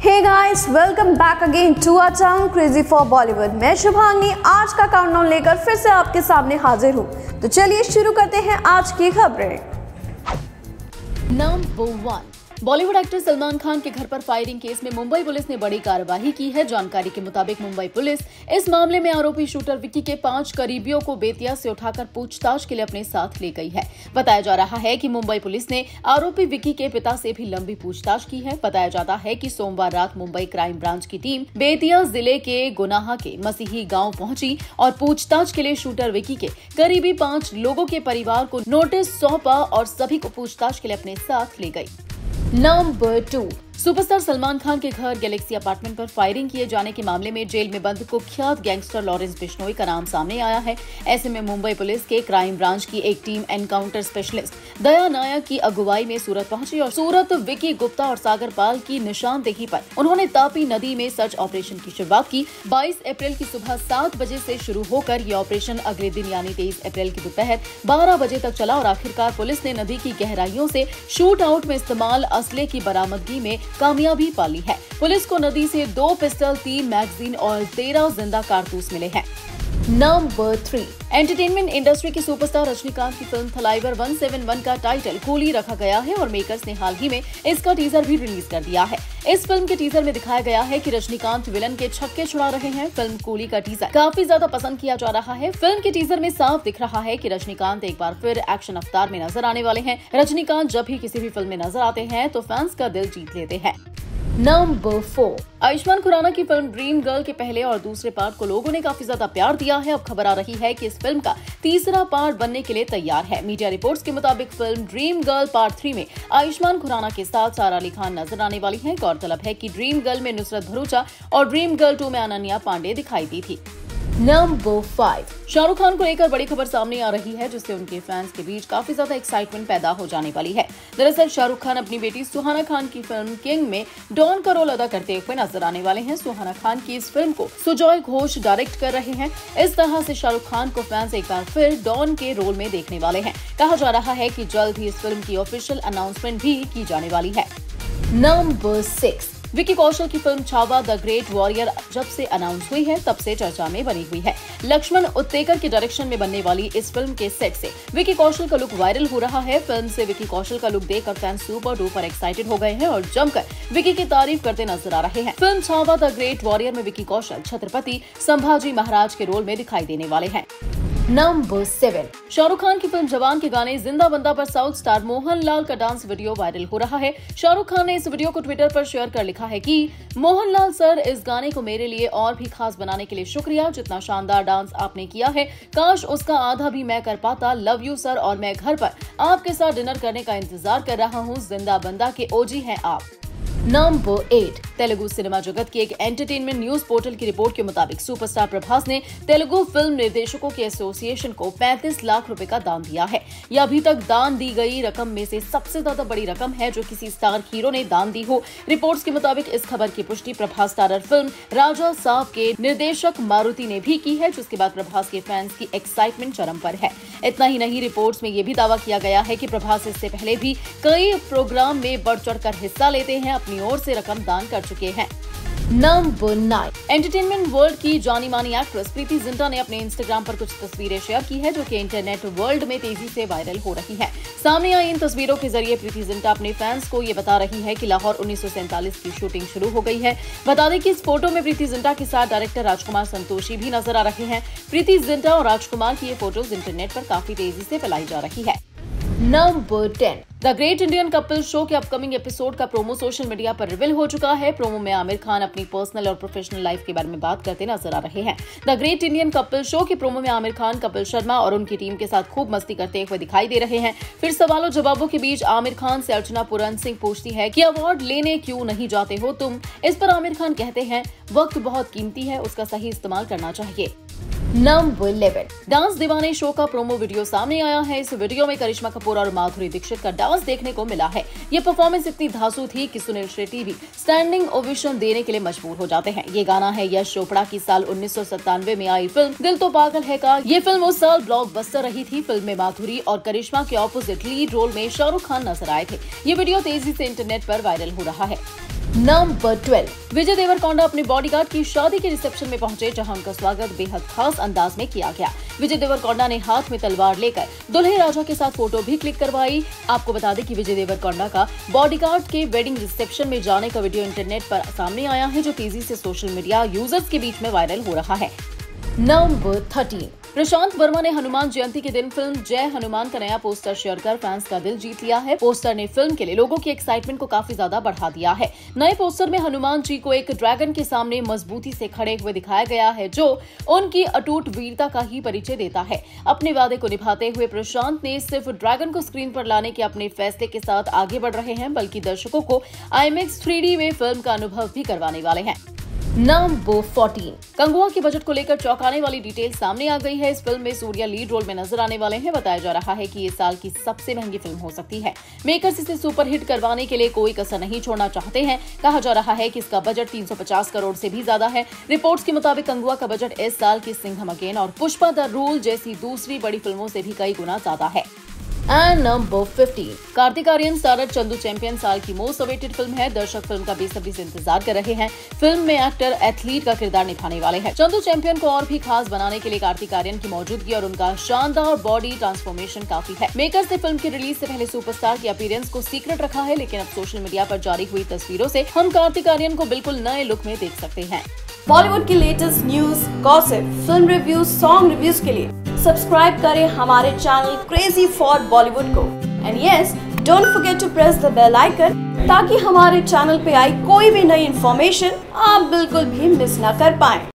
Hey guys, welcome back again to our channel crazy for Bollywood. मैं शुभांगी आज का countdown लेकर फिर से आपके सामने हाजिर हूँ। तो चलिए शुरू करते हैं आज की खबरें। नंबर 1, बॉलीवुड एक्टर सलमान खान के घर पर फायरिंग केस में मुंबई पुलिस ने बड़ी कार्रवाई की है। जानकारी के मुताबिक मुंबई पुलिस इस मामले में आरोपी शूटर विक्की के 5 करीबियों को बेतिया से उठाकर पूछताछ के लिए अपने साथ ले गई है। बताया जा रहा है कि मुंबई पुलिस ने आरोपी विक्की के पिता से भी लंबी पूछताछ की है। बताया जाता है कि सोमवार रात मुंबई क्राइम ब्रांच की टीम बेतिया जिले के गुनाहा के मसीही गाँव पहुंची और पूछताछ के लिए शूटर विक्की के करीबी 5 लोगों के परिवार को नोटिस सौंपा और सभी को पूछताछ के लिए अपने साथ ले गई। नंबर 2, सुपरस्टार सलमान खान के घर गैलेक्सी अपार्टमेंट पर फायरिंग किए जाने के मामले में जेल में बंद कुख्यात गैंगस्टर लॉरेंस बिश्नोई का नाम सामने आया है। ऐसे में मुंबई पुलिस के क्राइम ब्रांच की एक team encounter specialist Daya Nayak की अगुवाई में सूरत पहुंची और सूरत विकी गुप्ता और सागर पाल की निशानदेही पर उन्होंने तापी नदी में सर्च ऑपरेशन की शुरुआत की। 22 अप्रैल की सुबह 7 बजे से शुरू होकर ये ऑपरेशन अगले दिन यानी 23 अप्रैल की दोपहर 12 बजे तक चला और आखिरकार पुलिस ने नदी की गहराइयों से शूट आउट में इस्तेमाल असले की बरामदगी में कामयाबी पाली है। पुलिस को नदी से 2 पिस्टल, 3 मैगजीन और 13 जिंदा कारतूस मिले हैं। नंबर 3, एंटरटेनमेंट इंडस्ट्री की सुपरस्टार रजनीकांत की फिल्म थलाइवर 171 का टाइटल कूली रखा गया है और मेकर्स ने हाल ही में इसका टीजर भी रिलीज कर दिया है। इस फिल्म के टीजर में दिखाया गया है कि रजनीकांत विलन के छक्के छुड़ा रहे हैं। फिल्म कूली का टीजर काफी ज्यादा पसंद किया जा रहा है। फिल्म के टीजर में साफ दिख रहा है कि रजनीकांत एक बार फिर एक्शन अवतार में नजर आने वाले हैं। रजनीकांत जब भी किसी भी फिल्म में नजर आते हैं तो फैंस का दिल जीत लेते हैं। नंबर 4, आयुष्मान खुराना की फिल्म ड्रीम गर्ल के पहले और दूसरे पार्ट को लोगों ने काफी ज्यादा प्यार दिया है। अब खबर आ रही है कि इस फिल्म का तीसरा पार्ट बनने के लिए तैयार है। मीडिया रिपोर्ट्स के मुताबिक फिल्म ड्रीम गर्ल पार्ट 3 में आयुष्मान खुराना के साथ सारा अली खान नजर आने वाली है। गौरतलब है कि ड्रीम गर्ल में नुसरत भरूचा और ड्रीम गर्ल 2 में अनन्या पांडे दिखाई दी थी। नंबर 5, शाहरुख खान को लेकर बड़ी खबर सामने आ रही है जिससे उनके फैंस के बीच काफी ज्यादा एक्साइटमेंट पैदा हो जाने वाली है। दरअसल शाहरुख खान अपनी बेटी सुहाना खान की फिल्म किंग में डॉन का रोल अदा करते हुए नजर आने वाले हैं। सुहाना खान की इस फिल्म को सुजॉय घोष डायरेक्ट कर रहे हैं। इस तरह से शाहरुख खान को फैंस एक बार फिर डॉन के रोल में देखने वाले हैं। कहा जा रहा है कि जल्द ही इस फिल्म की ऑफिशियल अनाउंसमेंट भी की जाने वाली है। नंबर 6, विकी कौशल की film Chhaava the great warrior जब से अनाउंस हुई है तब से चर्चा में बनी हुई है। लक्ष्मण उत्तेकर के डायरेक्शन में बनने वाली इस फिल्म के सेट से विकी कौशल का लुक वायरल हो रहा है। फिल्म से विकी कौशल का लुक देखकर फैंस सुपर डुपर एक्साइटेड हो गए हैं और जमकर विकी की तारीफ करते नजर आ रहे हैं। Film Chhaava the great warrior में विकी कौशल छत्रपति संभाजी महाराज के रोल में दिखाई देने वाले हैं। नंबर 7, शाहरुख खान की फिल्म जवान के गाने जिंदा बंदा पर साउथ स्टार मोहनलाल का डांस वीडियो वायरल हो रहा है। शाहरुख खान ने इस वीडियो को ट्विटर पर शेयर कर लिखा है कि मोहनलाल सर, इस गाने को मेरे लिए और भी खास बनाने के लिए शुक्रिया। जितना शानदार डांस आपने किया है काश उसका आधा भी मैं कर पाता। लव यू सर, और मैं घर पर आपके साथ डिनर करने का इंतजार कर रहा हूँ। जिंदा बंदा के ओजी हैं आप। नंबर 8, तेलुगु सिनेमा जगत की एक एंटरटेनमेंट न्यूज पोर्टल की रिपोर्ट के मुताबिक सुपरस्टार प्रभास ने तेलुगु फिल्म निर्देशकों के एसोसिएशन को 35 लाख रुपए का दान दिया है। यह अभी तक दान दी गई रकम में से सबसे ज्यादा बड़ी रकम है जो किसी स्टार हीरो ने दान दी हो। रिपोर्ट्स के मुताबिक इस खबर की पुष्टि प्रभास स्टारर फिल्म राजा साहब के निर्देशक मारुति ने भी की है, जिसके बाद प्रभास के फैंस की एक्साइटमेंट चरम पर है। इतना ही नहीं, रिपोर्ट्स में यह भी दावा किया गया है कि प्रभास इससे पहले भी कई प्रोग्राम में बढ़ चढ़कर हिस्सा लेते हैं, अपनी ओर से रकम दान कर चुके हैं। नंबर 9, एंटरटेनमेंट वर्ल्ड की जानी मानी एक्ट्रेस प्रीति जिंटा ने अपने इंस्टाग्राम पर कुछ तस्वीरें शेयर की है जो कि इंटरनेट वर्ल्ड में तेजी से वायरल हो रही है। सामने आई इन तस्वीरों के जरिए प्रीति जिंटा अपने फैंस को ये बता रही है कि लाहौर 1947 की शूटिंग शुरू हो गई है। बता दें कि इस फोटो में प्रीति जिंटा के साथ डायरेक्टर राजकुमार संतोषी भी नजर आ रहे हैं। प्रीति जिंटा और राजकुमार की ये फोटोज इंटरनेट पर काफी तेजी से फैलाई जा रही है। Number 10, the great Indian couple show के अपकमिंग एपिसोड का प्रोमो सोशल मीडिया पर रिवील हो चुका है। प्रोमो में आमिर खान अपनी पर्सनल और प्रोफेशनल लाइफ के बारे में बात करते नजर आ रहे हैं। The great Indian couple show के प्रोमो में आमिर खान कपिल शर्मा और उनकी टीम के साथ खूब मस्ती करते हुए दिखाई दे रहे हैं। फिर सवालों जवाबों के बीच आमिर खान से अर्चना पूरन सिंह पूछती है कि अवार्ड लेने क्यों नहीं जाते हो तुम। इस पर आमिर खान कहते हैं वक्त बहुत कीमती है, उसका सही इस्तेमाल करना चाहिए। नंबर 11, डांस दीवाने शो का प्रोमो वीडियो सामने आया है। इस वीडियो में करिश्मा कपूर और माधुरी दीक्षित का डांस देखने को मिला है। ये परफॉर्मेंस इतनी धांसू थी कि सुनील शेट्टी भी स्टैंडिंग ओवेशन देने के लिए मजबूर हो जाते हैं। ये गाना है यश चोपड़ा की साल 1997 में आई फिल्म दिल तो पागल है का। ये फिल्म उस साल ब्लॉकबस्टर रही थी। फिल्म में माधुरी और करिश्मा के ऑपोजिट लीड रोल में शाहरुख खान नजर आए थे। ये वीडियो तेजी से इंटरनेट पर वायरल हो रहा है। नंबर 12। विजय देवरकोंडा अपने बॉडीगार्ड की शादी के रिसेप्शन में पहुंचे, जहां उनका स्वागत बेहद खास अंदाज में किया गया। विजय देवरकोंडा ने हाथ में तलवार लेकर दुल्हे राजा के साथ फोटो भी क्लिक करवाई। आपको बता दें कि विजय देवरकोंडा का बॉडीगार्ड के वेडिंग रिसेप्शन में जाने का वीडियो इंटरनेट पर सामने आया है, जो तेजी से सोशल मीडिया यूजर्स के बीच में वायरल हो रहा है। नंबर 13। प्रशांत वर्मा ने हनुमान जयंती के दिन फिल्म जय हनुमान का नया पोस्टर शेयर कर फैंस का दिल जीत लिया है। पोस्टर ने फिल्म के लिए लोगों की एक्साइटमेंट को काफी ज्यादा बढ़ा दिया है। नए पोस्टर में हनुमान जी को एक ड्रैगन के सामने मजबूती से खड़े हुए दिखाया गया है, जो उनकी अटूट वीरता का ही परिचय देता है। अपने वादे को निभाते हुए प्रशांत ने सिर्फ ड्रैगन को स्क्रीन पर लाने के अपने फैसले के साथ आगे बढ़ रहे हैं, बल्कि दर्शकों को IMAX 3D में फिल्म का अनुभव भी करवाने वाले हैं। नंबर 14। कंगुआ के बजट को लेकर चौंकाने वाली डिटेल सामने आ गई है। इस फिल्म में सूर्या लीड रोल में नजर आने वाले हैं। बताया जा रहा है कि ये साल की सबसे महंगी फिल्म हो सकती है। मेकर्स इसे सुपरहिट करवाने के लिए कोई कसर नहीं छोड़ना चाहते हैं। कहा जा रहा है कि इसका बजट 350 करोड़ से भी ज्यादा है। रिपोर्ट्स के मुताबिक कंगुआ का बजट इस साल की सिंघम अगेन और पुष्पा द रूल जैसी दूसरी बड़ी फिल्मों से भी कई गुना ज्यादा है। And number 15। Kartik Aaryan starrer Chandu champion साल की मोस्ट अवेटेड फिल्म है। दर्शक फिल्म का बेसब्री से इंतजार कर रहे हैं। फिल्म में एक्टर एथलीट का किरदार निभाने वाले हैं। चंदू चैंपियन को और भी खास बनाने के लिए कार्तिक आर्यन की मौजूदगी और उनका शानदार बॉडी ट्रांसफॉर्मेशन काफी है। मेकर्स ने फिल्म की रिलीज से पहले सुपरस्टार की अपीयरेंस को सीक्रेट रखा है, लेकिन अब सोशल मीडिया पर जारी हुई तस्वीरों से हम कार्तिक आर्यन को बिल्कुल नए लुक में देख सकते हैं। बॉलीवुड की latest news, gossip, film reviews, song reviews के लिए सब्सक्राइब करें हमारे चैनल क्रेजी फॉर बॉलीवुड को। And yes, don't forget to press the bell icon, ताकि हमारे चैनल पे आई कोई भी नई इन्फॉर्मेशन आप बिल्कुल भी मिस ना कर पाएं।